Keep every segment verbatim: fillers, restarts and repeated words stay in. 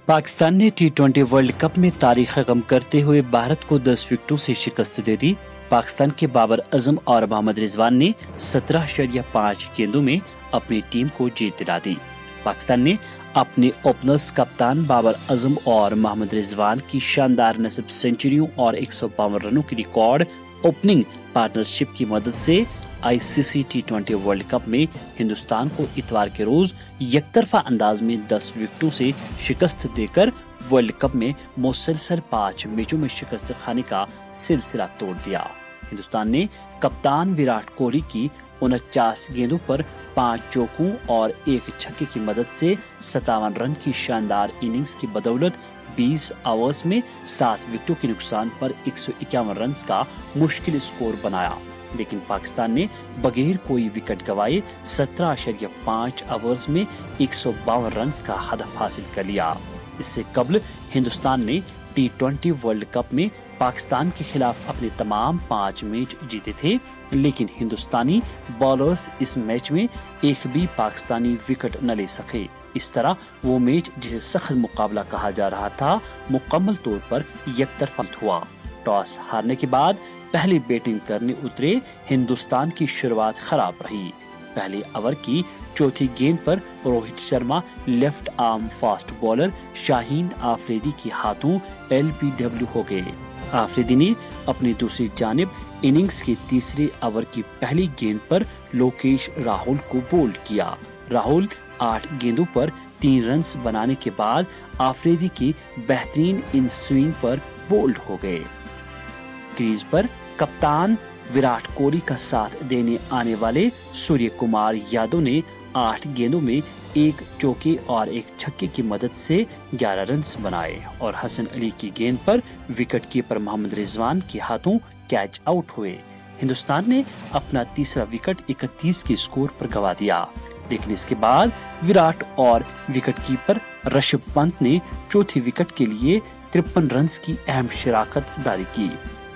पाकिस्तान ने T twenty world cup में तारीख रकम करते हुए भारत को दस विकेटों से शिकस्त दे दी। पाकिस्तान के बाबर आजम और मोहम्मद रिजवान ने सत्रह अशरिया पाँच गेंदों में अपनी टीम को जीत दिला दी। पाकिस्तान ने अपने ओपनर्स कप्तान बाबर आजम और मोहम्मद रिजवान की शानदार नसीब सेंचुरियों और एक सौ बावन रनों की रिकॉर्ड ओपनिंग पार्टनरशिप की मदद से ICC T twenty world cup में हिंदुस्तान को इतवार के रोज यकतरफा अंदाज में दस विकेटों से शिकस्त देकर वर्ल्ड कप में मुसलसल पांच मैचों में शिकस्त खाने का सिलसिला तोड़ दिया। हिंदुस्तान ने कप्तान विराट कोहली की उनचास गेंदों पर पांच चौकों और एक छक्के की मदद से सत्तावन रन की शानदार इनिंग्स की बदौलत बीस ओवर्स में सात विकेटों के नुकसान पर एक सौ इक्यावन रन का मुश्किल स्कोर बनाया। लेकिन पाकिस्तान ने बगैर कोई विकेट गवाए सत्रह अशरिया पाँच ओवर्स में एक सौ बावन रन का हदफ हासिल कर लिया। इससे कबल हिंदुस्तान ने टी ट्वेंटी वर्ल्ड कप में पाकिस्तान के खिलाफ अपने तमाम पांच मैच जीते थे, लेकिन हिंदुस्तानी बॉलर्स इस मैच में एक भी पाकिस्तानी विकेट न ले सके। इस तरह वो मैच जिसे सख्त मुकाबला कहा जा रहा था मुकम्मल तौर पर यकतरफा हुआ। टॉस हारने के बाद पहले बैटिंग करने उतरे हिंदुस्तान की शुरुआत खराब रही। पहले ओवर की चौथी गेंद पर Rohit Sharma left arm fast bowler Shaheen Afridi के हाथों एलबीडब्ल्यू हो गए। आफरीदी ने अपनी दूसरी जानिब इनिंग्स के तीसरे ओवर की पहली गेंद पर लोकेश राहुल को बोल्ड किया। राहुल आठ गेंदों पर तीन रन बनाने के बाद आफरीदी की बेहतरीन इन स्विंग पर बोल्ड हो गए। क्रीज पर कप्तान विराट कोहली का साथ देने आने वाले सूर्य कुमार यादव ने आठ गेंदों में एक चौके और एक छक्के की मदद से ग्यारह रन बनाए और हसन अली की गेंद पर विकेट कीपर मोहम्मद रिजवान के हाथों कैच आउट हुए। हिंदुस्तान ने अपना तीसरा विकेट इकतीस के स्कोर पर गंवा दिया, लेकिन इसके बाद विराट और विकेट कीपर ऋषभ पंत ने चौथी विकेट के लिए तिरपन रन की अहम शराकत जारी की।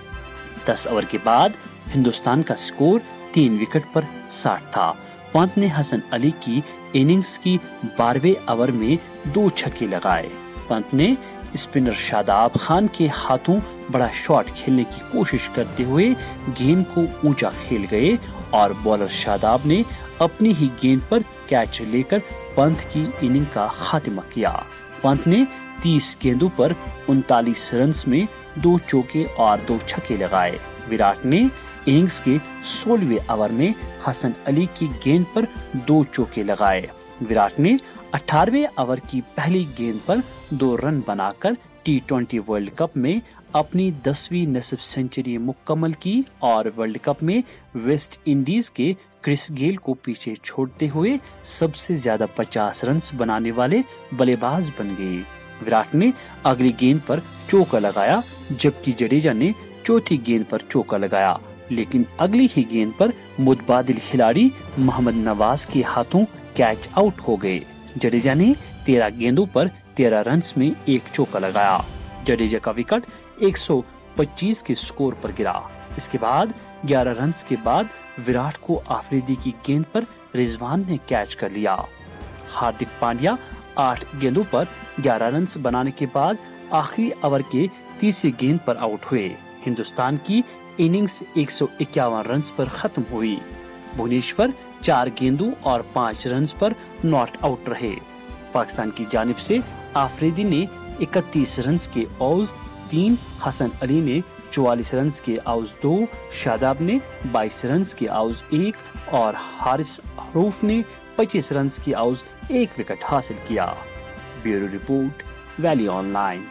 दस ओवर के बाद हिंदुस्तान का स्कोर तीन विकेट पर साठ था। पंत ने हसन अली की इनिंग्स की बारहवें ओवर में दो छक्के लगाए। पंत ने स्पिनर शादाब खान के हाथों बड़ा शॉट खेलने की कोशिश करते हुए गेंद को ऊंचा खेल गए और बॉलर शादाब ने अपनी ही गेंद पर कैच लेकर पंत की इनिंग का खात्मा किया। पंत ने तीस गेंदों पर उनतालीस रन में दो चौके और दो छक्के लगाए। विराट ने इनिंग्स के सोलहवें ओवर में हसन अली की गेंद पर दो चौके लगाए। विराट ने अठारहवें ओवर की पहली गेंद पर दो रन बनाकर टी ट्वेंटी वर्ल्ड कप में अपनी दसवीं नसीब सेंचुरी मुकम्मल की और वर्ल्ड कप में वेस्ट इंडीज के क्रिस गेल को पीछे छोड़ते हुए सबसे ज्यादा पचास रन बनाने वाले बल्लेबाज बन गए। विराट ने अगली गेंद पर चौका लगाया, जबकि जडेजा ने चौथी गेंद पर चौका लगाया, लेकिन अगली ही गेंद पर मुतबादिल खिलाड़ी मोहम्मद नवाज के हाथों कैच आउट हो गए। जडेजा ने तेरह गेंदों पर तेरह रन में एक चौका लगाया। जडेजा का विकेट एक सौ पच्चीस के स्कोर पर गिरा। इसके बाद ग्यारह रन के बाद विराट को आफरीदी की गेंद पर रिजवान ने कैच कर लिया। हार्दिक पांड्या आठ गेंदों पर ग्यारह रन बनाने के बाद आखिरी ओवर के तीसरी गेंद पर आउट हुए। हिंदुस्तान की इनिंग्स एक सौ इक्यावन रन पर खत्म हुई। भुवनेश्वर चार गेंदों और पाँच रन पर नॉट आउट रहे। पाकिस्तान की जानिब से आफरीदी ने इकतीस रन के औज तीन, हसन अली ने चौवालीस रन के औज दो, शादाब ने बाईस रन के औज एक और हारिस हरूफ ने पच्चीस रन की औज एक विकेट हासिल किया। Bureau report, valley online.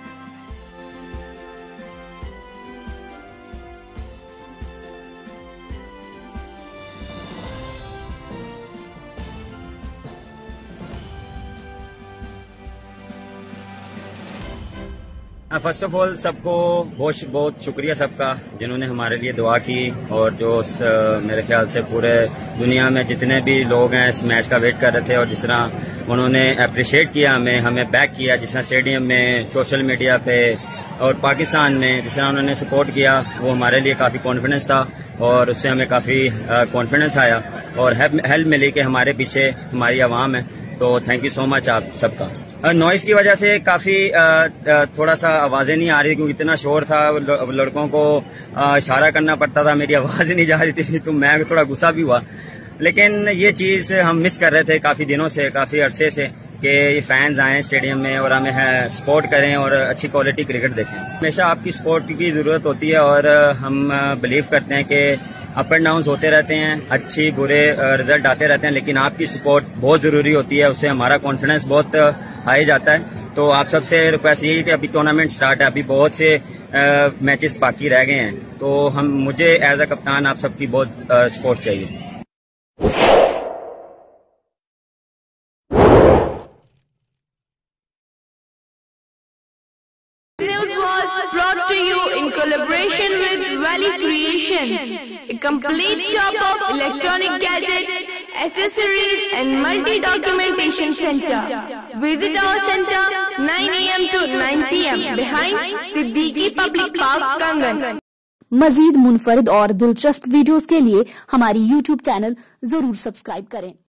First of all सबको बहुत बहुत शुक्रिया सबका जिन्होंने हमारे लिए दुआ की और जो मेरे ख्याल से पूरे दुनिया में जितने भी लोग हैं इस मैच का वेट कर रहे थे और जिस तरह उन्होंने अप्रिशिएट किया हमें हमें बैक किया, जिस तरह स्टेडियम में, सोशल मीडिया पे और पाकिस्तान में जिस तरह उन्होंने सपोर्ट किया, वो हमारे लिए काफ़ी कॉन्फिडेंस था और उससे हमें काफ़ी कॉन्फिडेंस आया और हेल्प मिली कि हमारे पीछे हमारी आवाम है। तो थैंक यू सो मच आप सबका। نوائز کی وجہ سے کافی تھوڑا سا آوازیں نہیں آ رہی کیونکہ اتنا شور تھا, لڑکوں کو اشارہ کرنا پڑتا تھا, میری آواز نہیں جا رہی تھی تو میں تھوڑا غصہ بھی ہوا. لیکن یہ چیز ہم مس کر رہے تھے کافی دنوں سے, کافی عرصے سے, کہ یہ فینز آئیں اسٹیڈیم میں اور ہمیں سپورٹ کریں اور اچھی کوالٹی کرکٹ دیکھیں. ہمیشہ آپ کی سپورٹ کی ضرورت ہوتی ہے اور ہم بلیو کرتے ہیں کہ اپ اینڈ ڈاؤنز ہوتے رہتے ہیں, اچھی برے رزلٹ آتے رہتے ہیں, لیکن آپ کی سپورٹ بہت ضروری ہوتی ہے, اس سے ہمارا کانفیڈنس بہت ہائی جاتا ہے. تو آپ سب سے ریکویسٹ یہی کہ ابھی ٹورنامنٹ سٹارٹ ہے, ابھی بہت سے میچز باقی رہ گئے ہیں, تو ہم مجھے ایز اے کپتان آپ سب کی بہت سپورٹ چاہیے. Brought to you in collaboration with Valley Creations, a complete shop of electronic gadgets, accessories and multi-documentation center. Visit our center nine a m to nine p m behind Siddiqui Public Park, Kangan. مزید منفرد اور دلچسپ videos کے لیے ہماری YouTube channel ضرور subscribe کریں.